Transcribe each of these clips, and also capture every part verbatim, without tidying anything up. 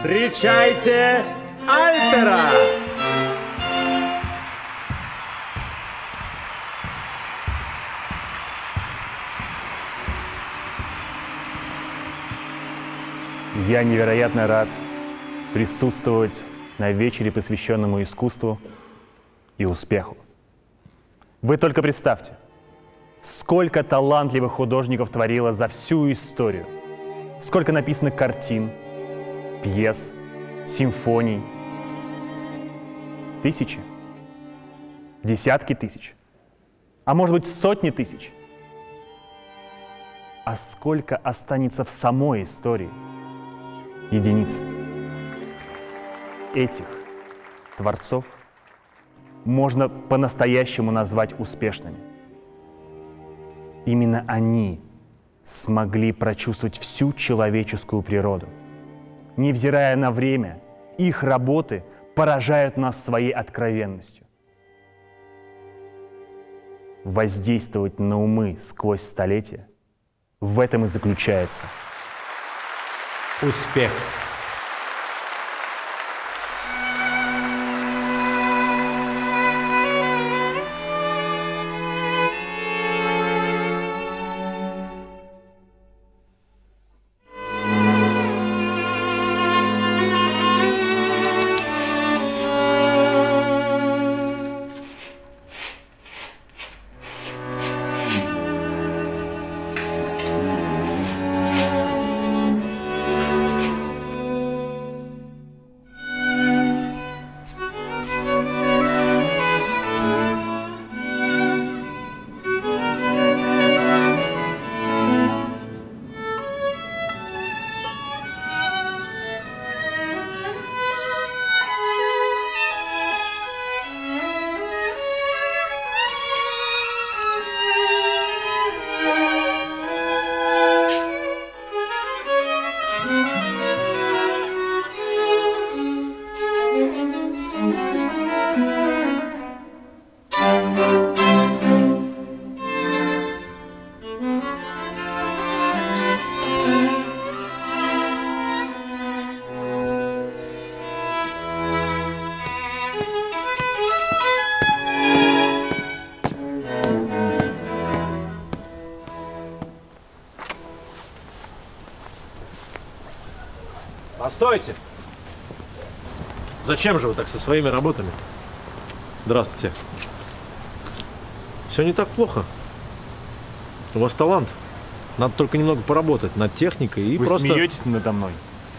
Встречайте Альтера! Я невероятно рад присутствовать на вечере, посвященному искусству и успеху. Вы только представьте, сколько талантливых художников творило за всю историю, сколько написано картин, пьес, симфоний. Тысячи, десятки тысяч, а может быть сотни тысяч. А сколько останется в самой истории? Единицы. Этих творцов можно по-настоящему назвать успешными. Именно они смогли прочувствовать всю человеческую природу. Невзирая на время, их работы поражают нас своей откровенностью. Воздействовать на умы сквозь столетия — в этом и заключается успех. Постойте! Зачем же вы так со своими работами? Здравствуйте. Все не так плохо. У вас талант. Надо только немного поработать над техникой и Вы просто... Вы смеетесь надо мной?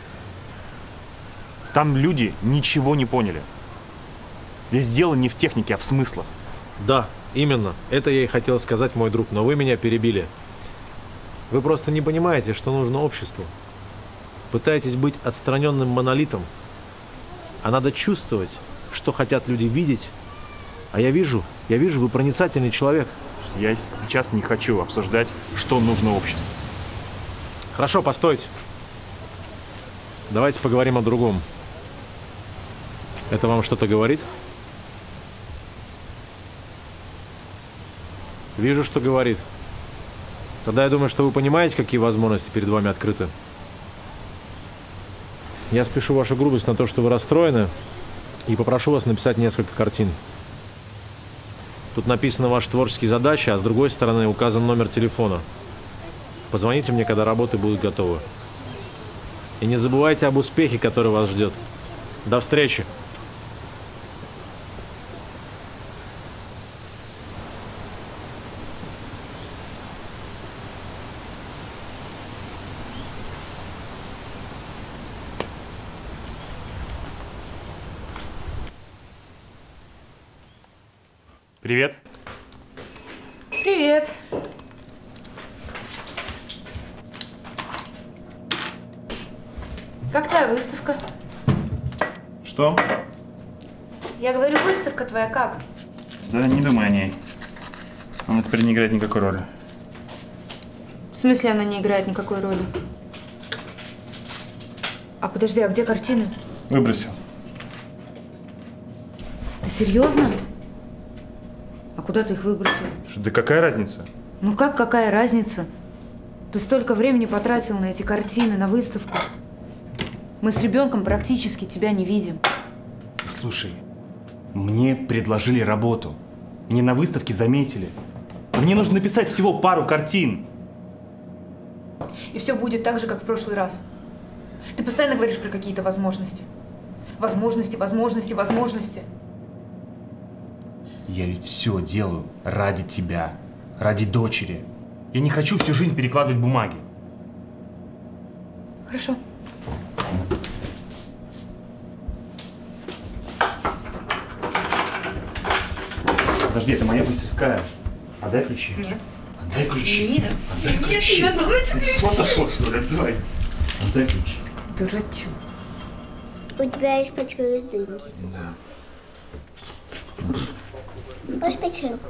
Там люди ничего не поняли. Здесь дело не в технике, а в смыслах. Да, именно. Это я и хотел сказать, мой друг, но вы меня перебили. Вы просто не понимаете, что нужно обществу. Пытаетесь быть отстраненным монолитом, а надо чувствовать, что хотят люди видеть. А я вижу, я вижу, вы проницательный человек. Я сейчас не хочу обсуждать, что нужно обществу. Хорошо, постойте. Давайте поговорим о другом. Это вам что-то говорит? Вижу, что говорит. Тогда я думаю, что вы понимаете, какие возможности перед вами открыты. Я спешу вашу грубость на то, что вы расстроены, и попрошу вас написать несколько картин. Тут написаны ваши творческие задачи, а с другой стороны указан номер телефона. Позвоните мне, когда работы будут готовы. И не забывайте об успехе, который вас ждет. До встречи! Привет. Привет. Как твоя выставка? Что? Я говорю, выставка твоя как? Да не думай о ней. Она теперь не играет никакой роли. В смысле она не играет никакой роли? А подожди, а где картины? Выбросил. Ты серьезно? А куда ты их выбросил? Что, да какая разница? Ну как, какая разница? Ты столько времени потратил на эти картины, на выставку. Мы с ребенком практически тебя не видим. Слушай, мне предложили работу. Меня на выставке заметили. Мне нужно написать всего пару картин. И все будет так же, как в прошлый раз. Ты постоянно говоришь про какие-то возможности. Возможности, возможности, возможности. Я ведь все делаю ради тебя, ради дочери. Я не хочу всю жизнь перекладывать бумаги. Хорошо. Подожди, это моя мастерская. Отдай ключи. Нет. Отдай ключи. Нет. Отдай ключи. Нет, Ты с ума сошла, что ли? Отдай. Отдай ключи. Дурачок. У тебя есть пачка еды. Да. Хочешь печеньку?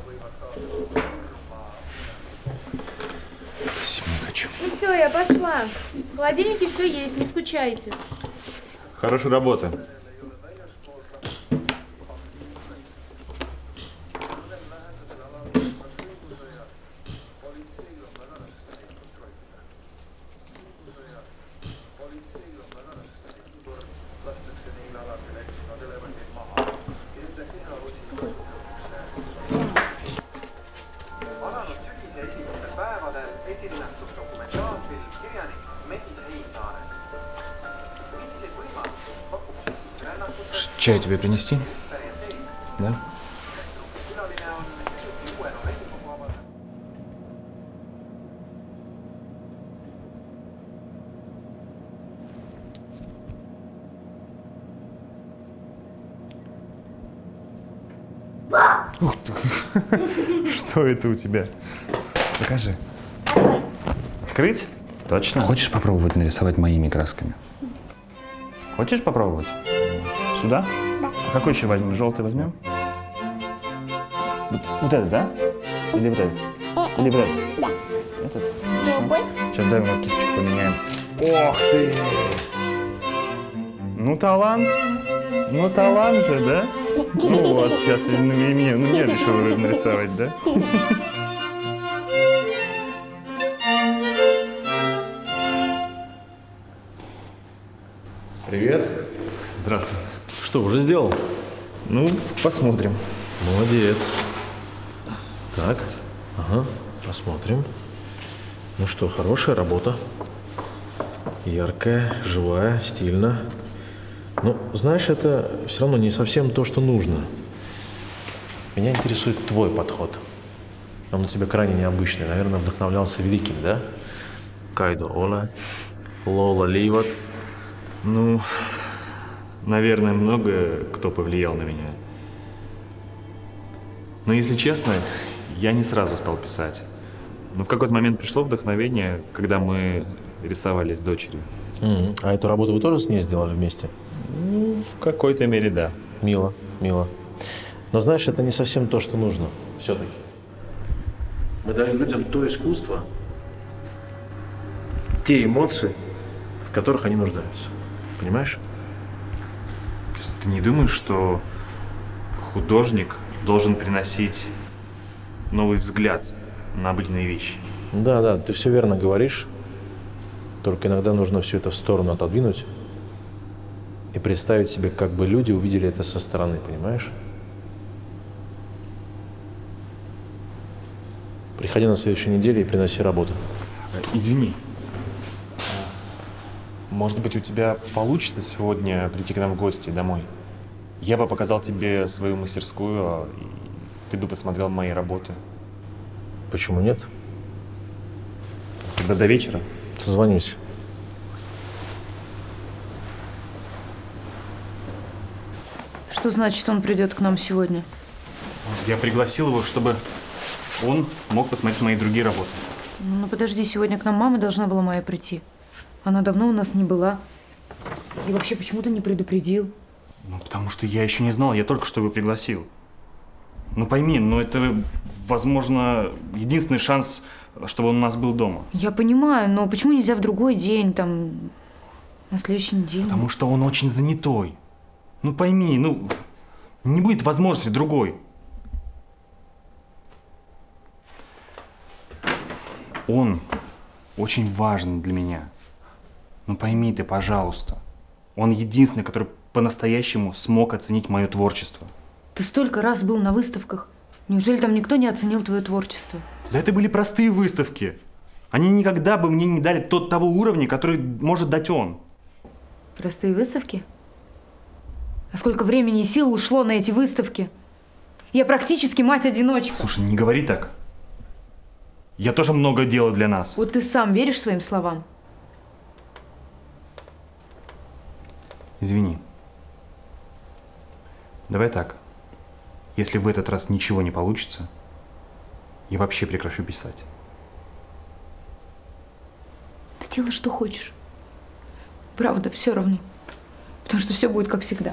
Спасибо, не хочу. Ну все, я пошла. В холодильнике все есть, не скучайте. Хорошая работа. Чай тебе принести? Да? Ух ты! Что это у тебя? Покажи. Открыть? Точно? Хочешь попробовать нарисовать моими красками? Хочешь попробовать? Сюда? Да. А какой еще возьмем? Желтый возьмем? Вот, вот этот, да? Или вот этот? Или вот этот? Да. Этот? Любой? Сейчас дай мы кисточку поменяем. Ох ты! Ну, талант. Ну, талант же, да? Ну вот, сейчас и мне, ну, мне решил нарисовать, да? Привет. Здравствуй. Что, уже сделал? Ну, посмотрим. Молодец. Так, ага, посмотрим. Ну что, хорошая работа. Яркая, живая, стильно. Ну, знаешь, это все равно не совсем то, что нужно. Меня интересует твой подход. Он у тебя крайне необычный. Наверное, вдохновлялся великим, да? Кайдо Ола, Лола Ливат. Ну, наверное, много кто повлиял на меня. Но, если честно, я не сразу стал писать. Но в какой-то момент пришло вдохновение, когда мы рисовали с дочерью. Mm-hmm. А эту работу вы тоже с ней сделали вместе? Ну, в какой-то мере, да. Мило, мило. Но знаешь, это не совсем то, что нужно все-таки. Мы даем людям то искусство, те эмоции, в которых они нуждаются. Понимаешь? То есть ты не думаешь, что художник должен приносить новый взгляд на обыденные вещи? Да, да, ты все верно говоришь. Только иногда нужно все это в сторону отодвинуть и представить себе, как бы люди увидели это со стороны, понимаешь? Приходи на следующей неделе и приноси работу. Извини. Может быть, у тебя получится сегодня прийти к нам в гости домой? Я бы показал тебе свою мастерскую, и ты бы посмотрел мои работы. Почему нет? Тогда до вечера. Созвонимся. Что значит, он придет к нам сегодня? Я пригласил его, чтобы он мог посмотреть мои другие работы. Ну, подожди, сегодня к нам мама должна была моя прийти. Она давно у нас не была. И вообще, почему ты не предупредил? Ну, потому что я еще не знал, я только что его пригласил. Ну, пойми, ну это, возможно, единственный шанс, чтобы он у нас был дома. Я понимаю, но почему нельзя в другой день, там, на следующий день? Потому что он очень занятой. Ну, пойми, ну, не будет возможности другой. Он очень важен для меня. Ну, пойми ты, пожалуйста. Он единственный, который по-настоящему смог оценить мое творчество. Ты столько раз был на выставках. Неужели там никто не оценил твое творчество? Да это были простые выставки. Они никогда бы мне не дали тот того уровня, который может дать он. Простые выставки? А сколько времени и сил ушло на эти выставки? Я практически мать-одиночка. Слушай, не говори так. Я тоже много делаю для нас. Вот ты сам веришь своим словам? Извини. Давай так. Если в этот раз ничего не получится, я вообще прекращу писать. Ты делай, что хочешь. Правда, все равно. Потому что все будет как всегда.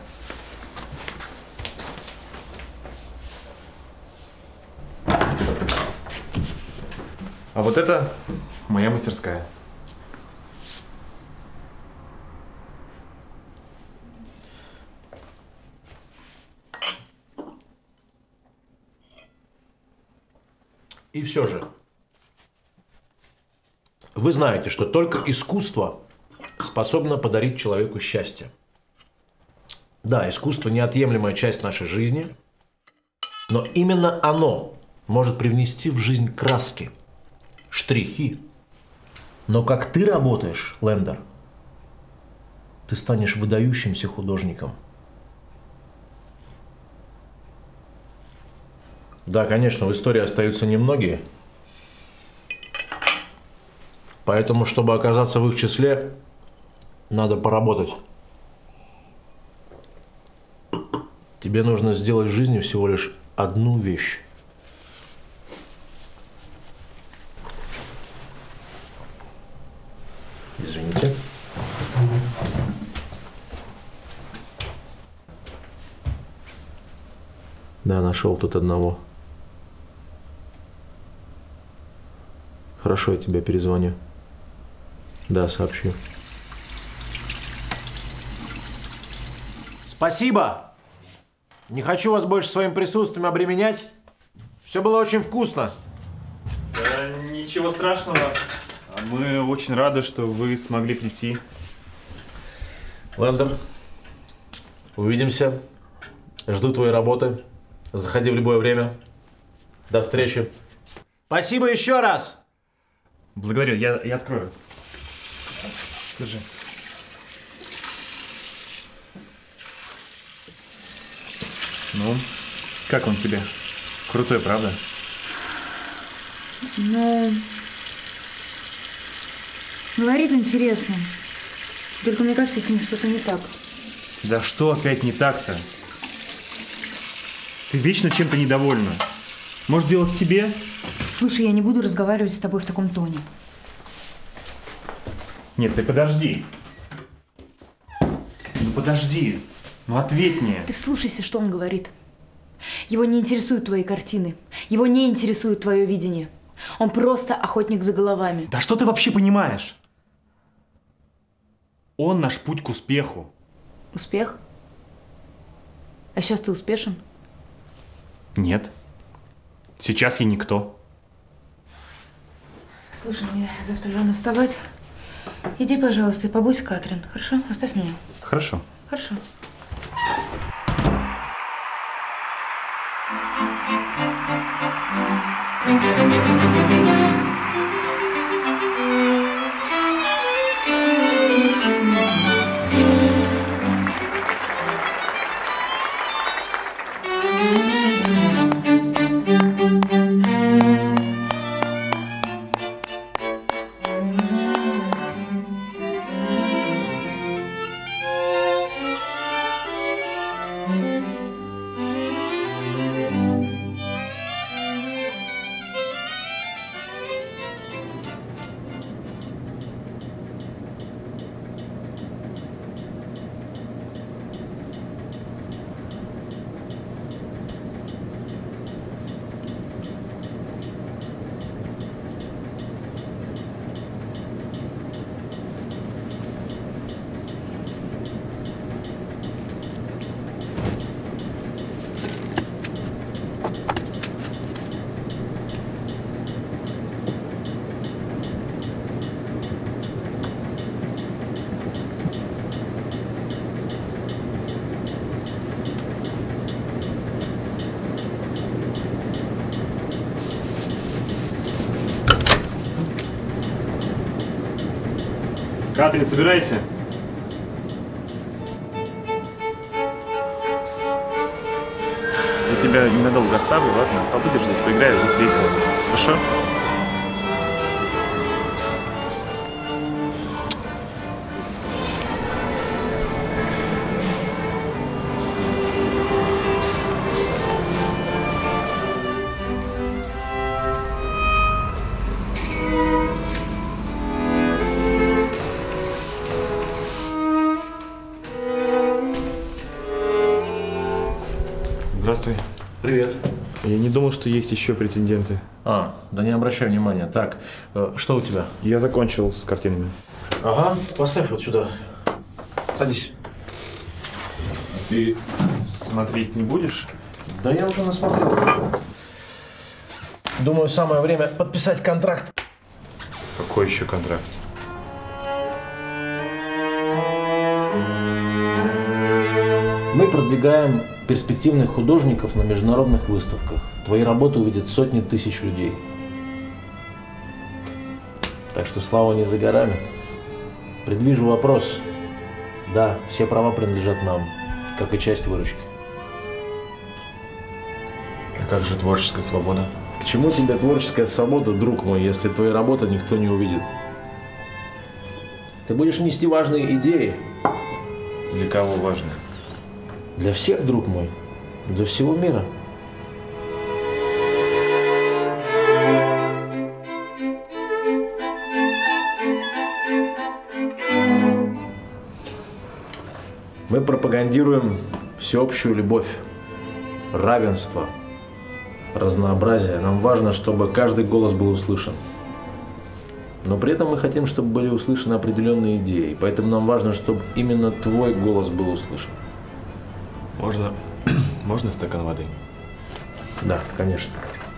А вот это моя мастерская. И все же, вы знаете, что только искусство способно подарить человеку счастье. Да, искусство – неотъемлемая часть нашей жизни, но именно оно может привнести в жизнь краски, штрихи. Но как ты работаешь, Лендер, ты станешь выдающимся художником. Да, конечно, в истории остаются немногие. Поэтому, чтобы оказаться в их числе, надо поработать. Тебе нужно сделать в жизни всего лишь одну вещь. Извините. Да, нашел тут одного. Хорошо, я тебе перезвоню. Да, сообщу. Спасибо! Не хочу вас больше своим присутствием обременять. Все было очень вкусно. Да, ничего страшного. Мы очень рады, что вы смогли прийти. Лендер, увидимся. Жду твоей работы. Заходи в любое время. До встречи. Спасибо еще раз! Благодарю, я, я открою. Держи. Ну, как он тебе? Крутой, правда? Ну, говорит интересно. Только мне кажется, с ним что-то не так. Да что опять не так-то? Ты вечно чем-то недовольна. Может, дело в тебе? Слушай, я не буду разговаривать с тобой в таком тоне. Нет, ты подожди. Ну подожди. Ну ответь мне. Ты вслушайся, что он говорит. Его не интересуют твои картины. Его не интересует твое видение. Он просто охотник за головами. Да что ты вообще понимаешь? Он наш путь к успеху. Успех? А сейчас ты успешен? Нет. Сейчас я никто. Слушай, мне завтра рано вставать. Иди, пожалуйста, и побудь с Катрин. Хорошо? Оставь меня. Хорошо. Хорошо. Катрин, собирайся. Я тебя ненадолго оставлю, ладно? Побудешь здесь, поиграешь, здесь весело. Хорошо? Здравствуй. Привет. Я не думал, что есть еще претенденты. А, да не обращай внимания. Так, э, что у тебя? Я закончил с картинами. Ага, поставь вот сюда. Садись. Ты смотреть не будешь? Да я уже насмотрелся. Думаю, самое время подписать контракт. Какой еще контракт? Мы продвигаем перспективных художников на международных выставках. Твои работы увидят сотни тысяч людей. Так что слава не за горами. Предвижу вопрос. Да, все права принадлежат нам, как и часть выручки. А как же творческая свобода? К чему тебе творческая свобода, друг мой, если твои работы никто не увидит? Ты будешь нести важные идеи. Для кого важно? Для всех, друг мой. Для всего мира. Мы пропагандируем всеобщую любовь, равенство, разнообразие. Нам важно, чтобы каждый голос был услышан. Но при этом мы хотим, чтобы были услышаны определенные идеи. Поэтому нам важно, чтобы именно твой голос был услышан. Можно, можно стакан воды? Да, конечно.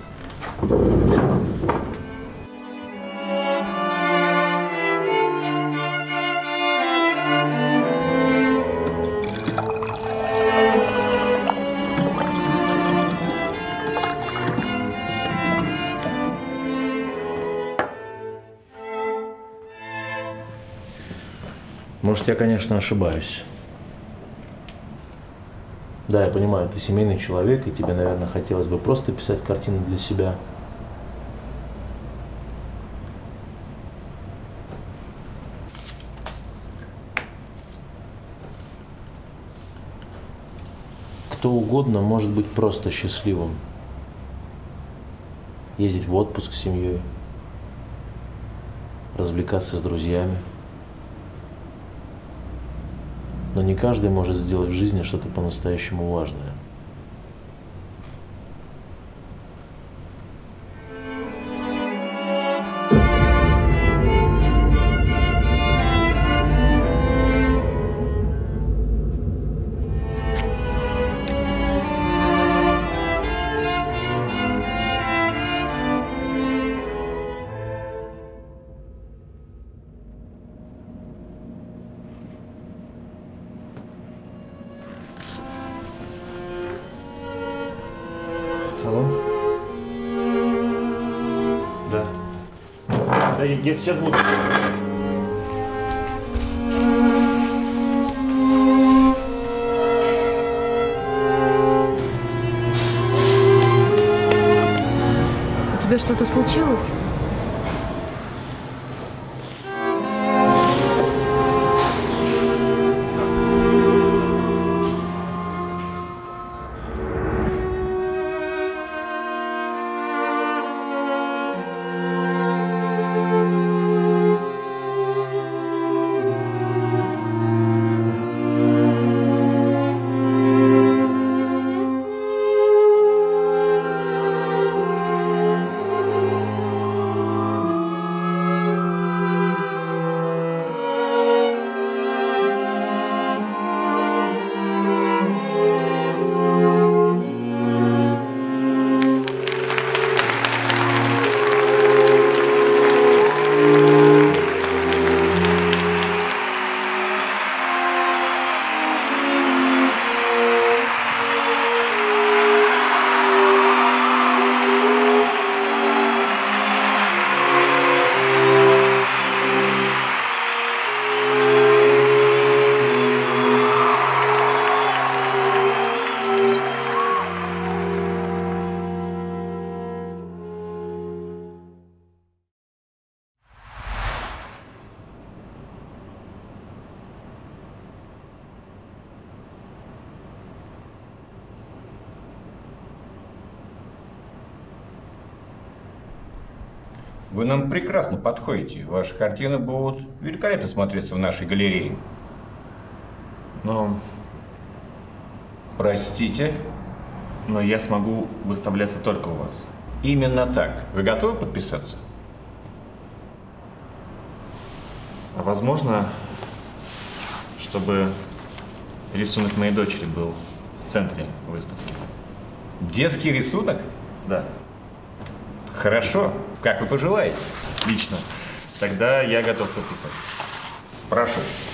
Может, я, конечно, ошибаюсь. Да, я понимаю, ты семейный человек, и тебе, наверное, хотелось бы просто писать картины для себя. Кто угодно может быть просто счастливым. Ездить в отпуск с семьей, развлекаться с друзьями. Но не каждый может сделать в жизни что-то по-настоящему важное. Алло? Да. Да, я, я сейчас буду. У тебя что-то случилось? Вы нам прекрасно подходите. Ваши картины будут великолепно смотреться в нашей галерее. Но, Простите, но я смогу выставляться только у вас. именно так. Вы готовы подписаться? Возможно, чтобы рисунок моей дочери был в центре выставки. Детский рисунок? Да, Хорошо, как вы пожелаете. лично. Тогда я готов подписать. Прошу.